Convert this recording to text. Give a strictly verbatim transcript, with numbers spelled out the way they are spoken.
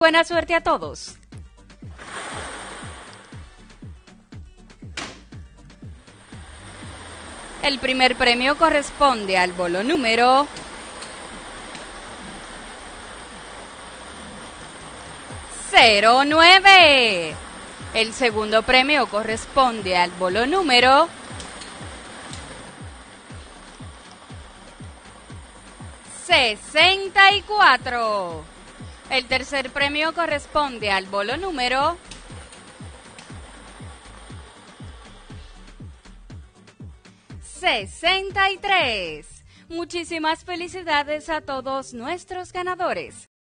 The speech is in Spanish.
Buena suerte a todos. El primer premio corresponde al bolo número cero nueve. El segundo premio corresponde al bolo número sesenta y cuatro. El tercer premio corresponde al bolo número sesenta y tres. Muchísimas felicidades a todos nuestros ganadores.